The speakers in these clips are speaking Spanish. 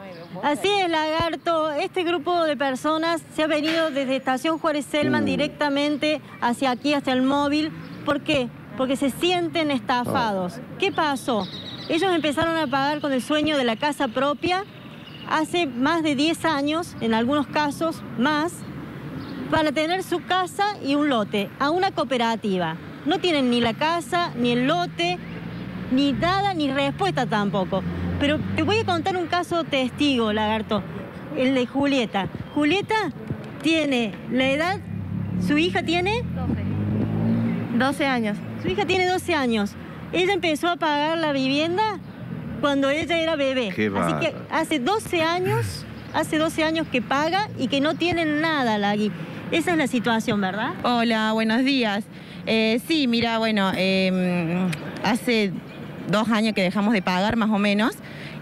Así es, Lagarto. Este grupo de personas se ha venido desde Estación Juárez Celman directamente hacia aquí, hacia el móvil. ¿Por qué? Porque se sienten estafados. ¿Qué pasó? Ellos empezaron a pagar con el sueño de la casa propia hace más de 10 años, en algunos casos más, para tener su casa y un lote a una cooperativa. No tienen ni la casa, ni el lote, ni nada, ni respuesta tampoco. Pero te voy a contar un caso testigo, Lagarto, el de Julieta. Julieta tiene la edad, su hija tiene 12 años. Su hija tiene 12 años. Ella empezó a pagar la vivienda cuando ella era bebé. Así que hace 12 años que paga y que no tiene nada, Lagui. Esa es la situación, ¿verdad? Hola, buenos días. Sí, mira, bueno, hace 2 años que dejamos de pagar más o menos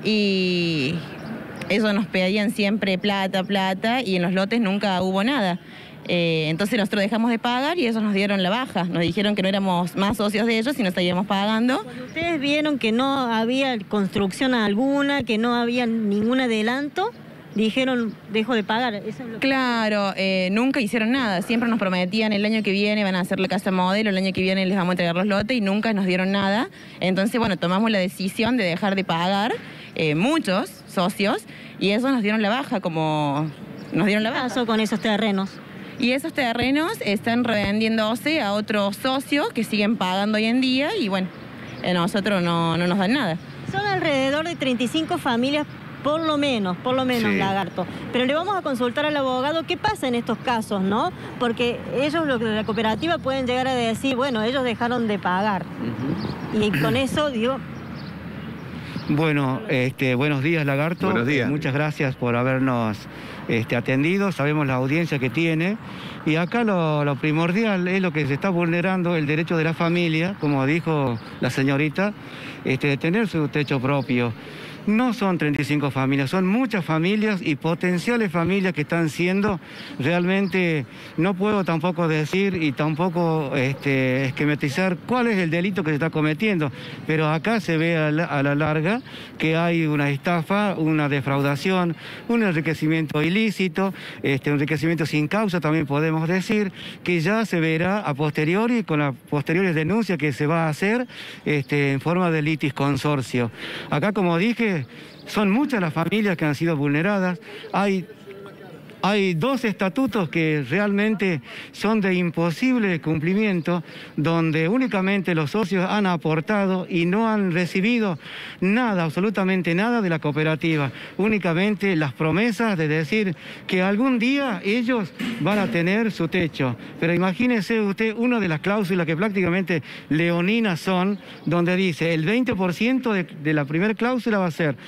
y ellos nos pedían siempre plata, plata y en los lotes nunca hubo nada. Entonces nosotros dejamos de pagar y ellos nos dieron la baja. Nos dijeron que no éramos más socios de ellos y nos seguíamos pagando. Cuando ustedes vieron que no había construcción alguna, que no había ningún adelanto, dijeron, dejo de pagar. ¿Eso es lo que... Claro, nunca hicieron nada. Siempre nos prometían el año que viene van a hacer la casa modelo, el año que viene les vamos a entregar los lotes y nunca nos dieron nada. Entonces, bueno, tomamos la decisión de dejar de pagar, muchos socios, y eso nos dieron la baja, como nos dieron la baja. ¿Qué pasó con esos terrenos? Y esos terrenos están revendiéndose a otros socios que siguen pagando hoy en día y bueno, a nosotros no nos dan nada. Son alrededor de 35 familias, por lo menos, sí. Lagarto. Pero le vamos a consultar al abogado qué pasa en estos casos, ¿no? Porque ellos, los de la cooperativa, pueden llegar a decir, bueno, ellos dejaron de pagar. Y con eso, digo... Bueno, buenos días, Lagarto. Buenos días. Muchas gracias por habernos atendido. Sabemos la audiencia que tiene. Y acá lo primordial es lo que se está vulnerando, el derecho de la familia, como dijo la señorita, de tener su techo propio. No son 35 familias, son muchas familias y potenciales familias que están siendo realmente, no puedo tampoco decir y tampoco esquematizar cuál es el delito que se está cometiendo, pero acá se ve a la larga que hay una estafa, una defraudación, un enriquecimiento ilícito, enriquecimiento sin causa también podemos decir, que ya se verá a posteriori con las posteriores denuncias que se va a hacer en forma de litis consorcio. Acá, como dije, son muchas las familias que han sido vulneradas. Hay 2 estatutos que realmente son de imposible cumplimiento, donde únicamente los socios han aportado y no han recibido nada, absolutamente nada de la cooperativa. Únicamente las promesas de decir que algún día ellos van a tener su techo. Pero imagínese usted una de las cláusulas que prácticamente leoninas son, donde dice el 20% de la primera cláusula va a ser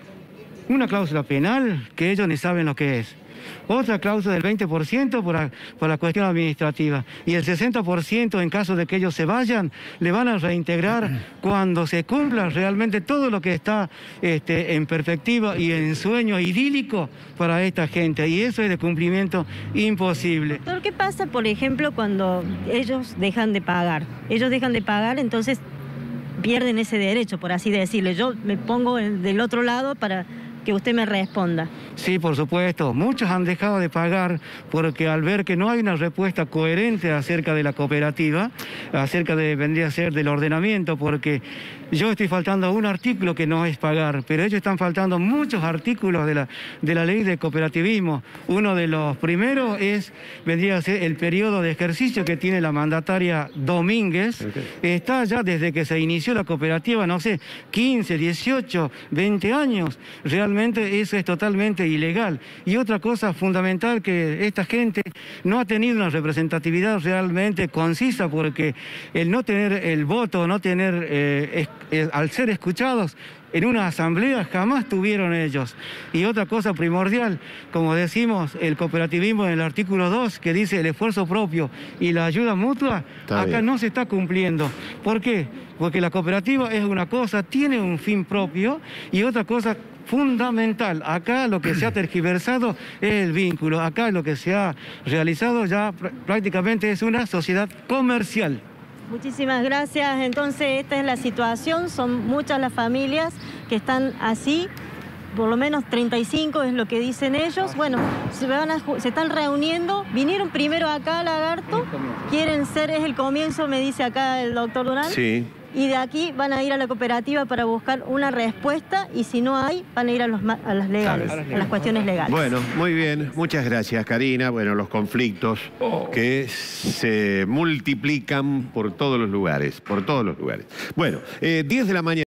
una cláusula penal que ellos ni saben lo que es. Otra cláusula del 20% por la cuestión administrativa. Y el 60% en caso de que ellos se vayan, le van a reintegrar cuando se cumpla realmente todo lo que está en perspectiva y en sueño idílico para esta gente. Y eso es de cumplimiento imposible. Doctor, ¿qué pasa, por ejemplo, cuando ellos dejan de pagar? Ellos dejan de pagar, entonces pierden ese derecho, por así decirlo. Yo me pongo del otro lado para que usted me responda. Sí, por supuesto. Muchos han dejado de pagar porque al ver que no hay una respuesta coherente acerca de la cooperativa, acerca de, vendría a ser del ordenamiento, porque yo estoy faltando a un artículo que no es pagar, pero ellos están faltando muchos artículos de la ley de cooperativismo. Uno de los primeros vendría a ser el periodo de ejercicio que tiene la mandataria Domínguez. Está ya desde que se inició la cooperativa, no sé, 15, 18, 20 años. Realmente eso es totalmente ilegal. Y otra cosa fundamental, que esta gente no ha tenido una representatividad realmente concisa, porque el no tener el voto, no tener, al ser escuchados en una asamblea, jamás tuvieron ellos. Y otra cosa primordial, como decimos, el cooperativismo en el artículo 2, que dice el esfuerzo propio y la ayuda mutua, acá no se está cumpliendo. ¿Por qué? Porque la cooperativa es una cosa, tiene un fin propio, y otra cosa fundamental, acá lo que se ha tergiversado es el vínculo. Acá lo que se ha realizado ya prácticamente es una sociedad comercial. Muchísimas gracias. Entonces, esta es la situación. Son muchas las familias que están así por lo menos 35 es lo que dicen ellos. Bueno, se están reuniendo, vinieron primero acá a Lagarto, quieren ser, es el comienzo, me dice acá el doctor Durán. Sí. Y de aquí van a ir a la cooperativa para buscar una respuesta y si no hay, van a ir a las legales, a las cuestiones legales. Bueno, muy bien. Muchas gracias, Karina. Bueno, los conflictos que se multiplican por todos los lugares, Bueno, 10 de la mañana.